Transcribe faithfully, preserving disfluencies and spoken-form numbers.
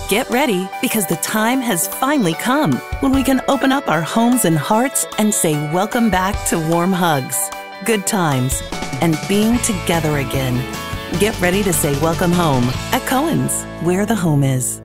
Get ready, because the time has finally come when we can open up our homes and hearts and say welcome back to warm hugs, good times, and being together again. Get ready to say welcome home at Cohens, where the home is.